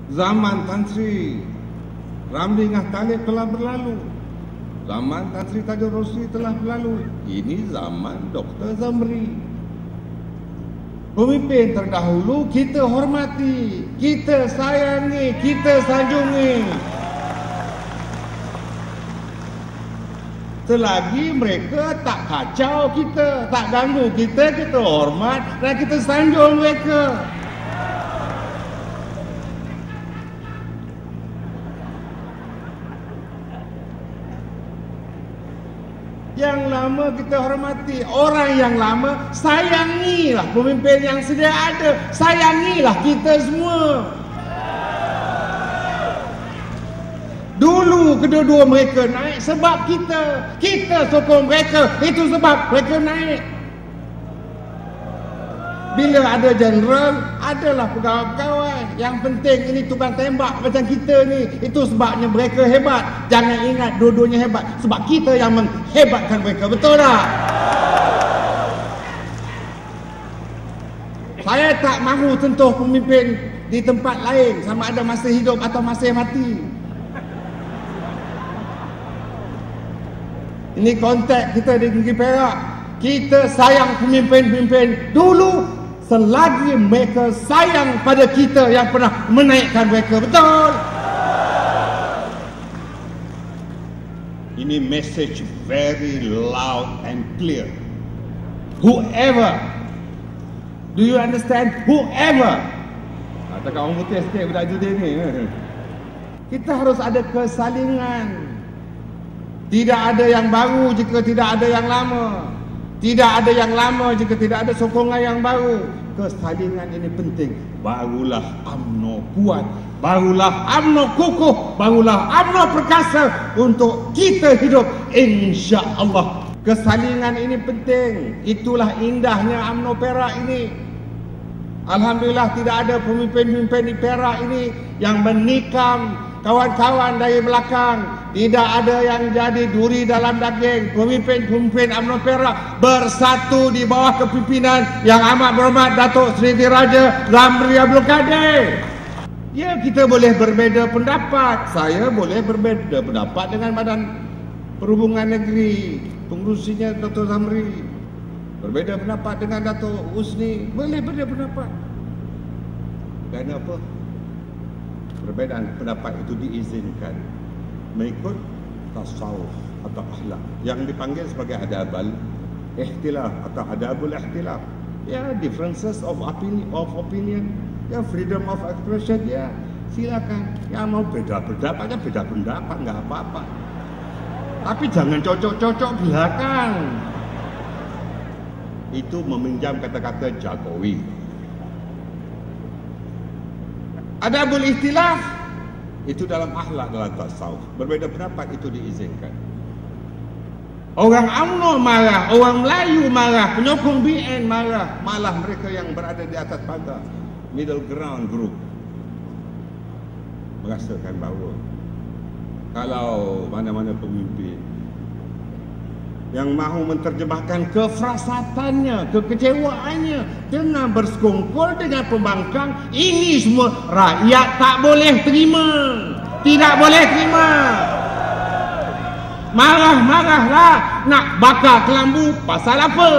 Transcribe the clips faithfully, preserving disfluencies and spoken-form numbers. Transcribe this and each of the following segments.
Zaman Tan Sri Ramli Ngah Talib telah berlalu. Zaman Tan Sri Tajul Rosli telah berlalu. Ini zaman Doktor Zamri. Pemimpin terdahulu kita hormati, kita sayangi, kita sanjungi. Selagi mereka tak kacau kita, tak ganggu kita, kita hormat dan kita sanjung mereka. Yang lama kita hormati, orang yang lama sayangilah pemimpin yang sedia ada, sayangilah kita semua. Dulu kedua-dua mereka naik sebab kita, kita sokong mereka, itu sebab mereka naik. Bila ada jeneral, adalah pegawai-pegawai. Yang penting ini tukang tembak macam kita ni. Itu sebabnya mereka hebat. Jangan ingat dua-duanya hebat, sebab kita yang menghebatkan mereka. Betul tak? Saya tak mahu sentuh pemimpin di tempat lain, sama ada masih hidup atau masih mati. Ini konteks kita di Negeri Perak. Kita sayang pemimpin-pemimpin dulu selagi mereka sayang pada kita yang pernah menaikkan mereka. Betul? Ini message very loud and clear. Whoever, do you understand? Whoever. Takkan orang putih sikit budak judi ni. Kita harus ada kesalingan. Tidak ada yang baru jika tidak ada yang lama. Tidak ada yang lama jika tidak ada sokongan yang baru. Kesalingan ini penting. Barulah UMNO kuat, barulah UMNO kukuh, barulah UMNO perkasa untuk kita hidup insya-Allah. Kesalingan ini penting. Itulah indahnya UMNO Perak ini. Alhamdulillah tidak ada pemimpin-pemimpin di Perak ini yang menikam kawan-kawan dari belakang. Tidak ada yang jadi duri dalam daging. Pemimpin-pemimpin UMNO Perak bersatu di bawah kepimpinan yang amat berhormat Datuk Seri Diraja Ramli Abdul Kadir. Ya, kita boleh berbeza pendapat. Saya boleh berbeza pendapat dengan Badan Perhubungan Negeri, pengurusinya Doktor Zamri. Berbeza pendapat dengan Datuk Usni. Boleh berbeza pendapat. Kerana apa? Perbezaan pendapat itu diizinkan mengikut tasawuf atau akhlak yang dipanggil sebagai adabul ikhtilaf atau adabul ikhtilaf. Ya, differences of opinion, of opinion, ya, freedom of expression, ya, silakan. Yang mau beda pendapat, ya beda pendapat, nggak apa-apa. Tapi jangan cocok-cocok belakang. Itu meminjam kata-kata Jokowi. Adabul ikhtilaf itu dalam akhlak, dalam tasawuf. Berbeza pendapat itu diizinkan. Orang UMNO marah, orang Melayu marah, penyokong B N marah, malah mereka yang berada di atas pagar, middle ground group, merasakan bahawa kalau mana-mana pemimpin yang mahu menterjemahkan kefrasatannya, kekecewaannya dengan bersekongkol dengan pembangkang, ini semua rakyat tak boleh terima. Tidak boleh terima. Marah-marahlah, nak bakar kelambu pasal apa?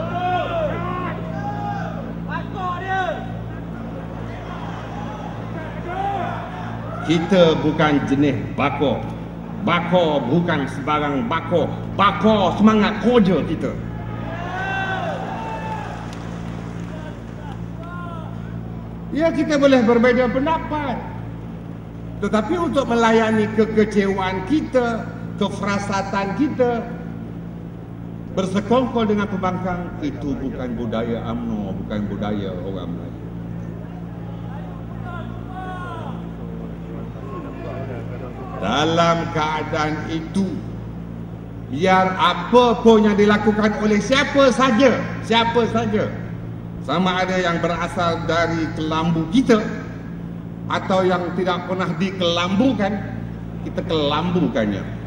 Kita bukan jenis bakar. Bakar bukan sebarang bakar. Bakar semangat kerja kita. Ya, kita boleh berbeza pendapat, tetapi untuk melayani kekecewaan kita, kefrasatan kita, bersekongkol dengan pembangkang, itu bukan budaya UMNO, bukan budaya orang Melayu. Dalam keadaan itu, biar apa pun yang dilakukan oleh siapa saja, siapa saja, sama ada yang berasal dari kelambu kita atau yang tidak pernah dikelambukan, kita kelambungkannya.